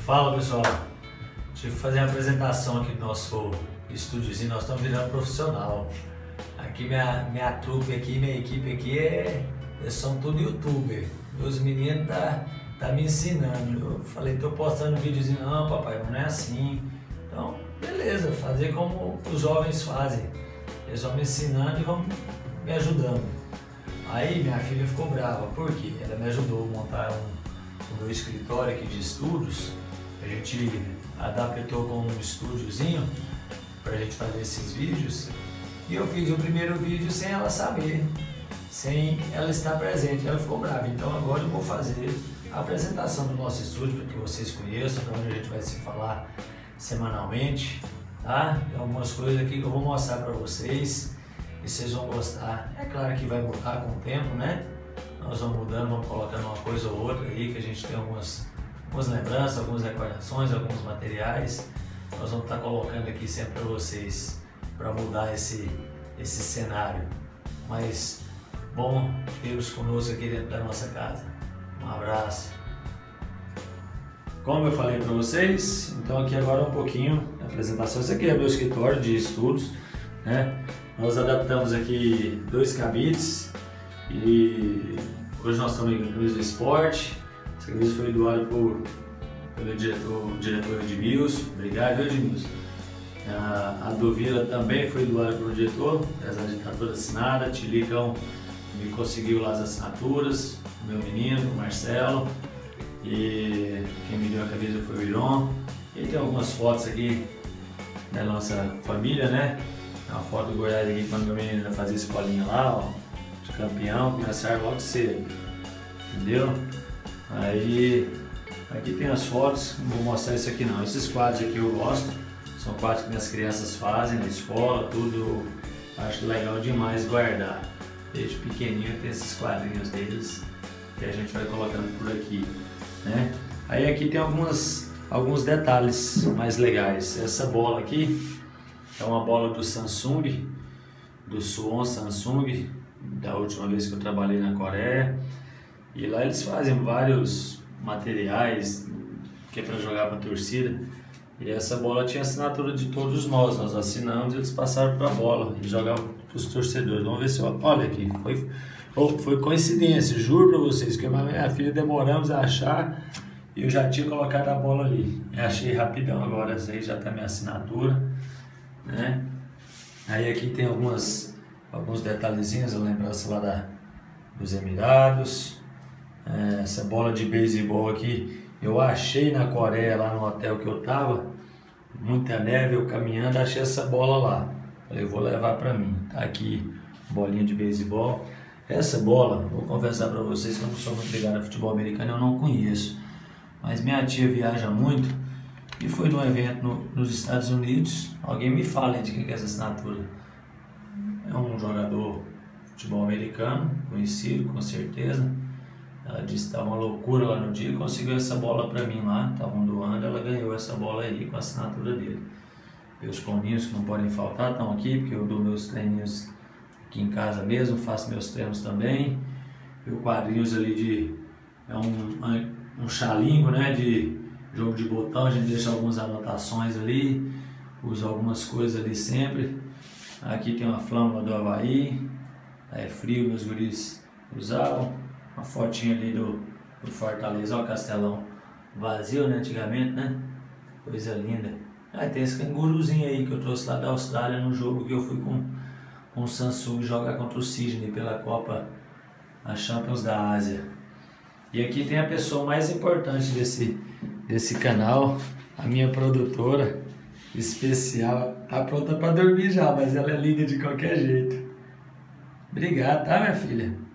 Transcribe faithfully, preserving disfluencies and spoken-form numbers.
Fala pessoal, tive que fazer uma apresentação aqui do nosso estúdiozinho, nós estamos virando profissional. Aqui minha, minha trupe aqui, minha equipe aqui, é, eles são tudo youtuber. Meus meninos tá, tá me ensinando. Eu falei, tô postando um videozinho, não papai, mas não é assim. Então, beleza, fazer como os jovens fazem. Eles vão me ensinando e vão me ajudando. Aí minha filha ficou brava, por quê? Ela me ajudou a montar um, o meu escritório aqui de estudos. A gente adaptou com um estúdiozinho para a gente fazer esses vídeos. E eu fiz o primeiro vídeo sem ela saber, sem ela estar presente. Ela ficou brava, então agora eu vou fazer a apresentação do nosso estúdio para que vocês conheçam, para onde a gente vai se falar semanalmente, tá? Tem algumas coisas aqui que eu vou mostrar para vocês e vocês vão gostar. É claro que vai mudar com o tempo, né? Nós vamos mudando, vamos colocando uma coisa ou outra aí, que a gente tem algumas, algumas lembranças, algumas recordações, alguns materiais. Nós vamos estar colocando aqui sempre para vocês, para mudar esse, esse cenário. Mas bom tê-los conosco aqui dentro da nossa casa. Um abraço. Como eu falei para vocês, então aqui agora um pouquinho a apresentação. Esse aqui é meu escritório de estudos, né? Nós adaptamos aqui dois cabides e hoje nós estamos com a camisa do esporte. Essa camisa foi doada por, pelo diretor, diretor Edmilson. Obrigado, Edmilson. A, a do Vila também foi doada pelo diretor, apesar de estar toda assinada. Tilicão me conseguiu lá as assinaturas, o meu menino, o Marcelo. E quem me deu a camisa foi o Iron. E tem algumas fotos aqui da nossa família, né? Uma foto do Goiás aqui quando meu menino fazia escolinha lá, ó, de campeão, começaram logo cedo, entendeu? Aí aqui tem as fotos, não vou mostrar isso aqui não. Esses quadros aqui eu gosto, são quadros que minhas crianças fazem na escola, tudo. Acho legal demais guardar. Desde pequenininho tem esses quadrinhos deles que a gente vai colocando por aqui, né? Aí aqui tem algumas, alguns detalhes mais legais. Essa bola aqui é uma bola do Samsung, do Suwon Samsung, da última vez que eu trabalhei na Coreia. E lá eles fazem vários materiais que é para jogar para a torcida. E essa bola tinha assinatura de todos nós, nós assinamos e eles passaram para a bola e jogavam para os torcedores. Vamos ver se eu... Olha aqui, foi, foi coincidência, juro para vocês, que eu e minha filha demoramos a achar e eu já tinha colocado a bola ali. Eu achei rapidão agora, essa aí já está minha assinatura, né? Aí aqui tem algumas, alguns detalhezinhos, a lembrança lá da, dos Emirados. É, essa bola de beisebol aqui eu achei na Coreia, lá no hotel que eu tava, muita neve, eu caminhando, achei essa bola lá. Falei, eu vou levar pra mim. Tá aqui, bolinha de beisebol. Essa bola, vou confessar pra vocês que eu não sou muito ligado a futebol americano, eu não conheço. Mas minha tia viaja muito e foi num evento no, nos Estados Unidos. Alguém me fala de quem é essa assinatura. É um jogador de futebol americano, conhecido com certeza. Ela disse que estava uma loucura lá no dia e conseguiu essa bola para mim lá, estavam doando, ela ganhou essa bola aí com a assinatura dele. E os coninhos que não podem faltar estão aqui, porque eu dou meus treininhos aqui em casa mesmo, faço meus treinos também. E o quadrinhos ali de... é um, um chalingo, né, de jogo de botão, a gente deixa algumas anotações ali, usa algumas coisas ali sempre. Aqui tem uma flâmula do Havaí, é frio, meus guris usavam. Uma fotinha ali do, do Fortaleza, ó, o castelão vazio, né, antigamente, né? Coisa linda. Ah, tem esse canguruzinho aí que eu trouxe lá da Austrália no jogo que eu fui com, com o Samsung jogar contra o Sydney pela Copa, a Champions da Ásia. E aqui tem a pessoa mais importante desse, desse canal, a minha produtora especial. Tá pronta para dormir já, mas ela é linda de qualquer jeito. Obrigado, tá, minha filha?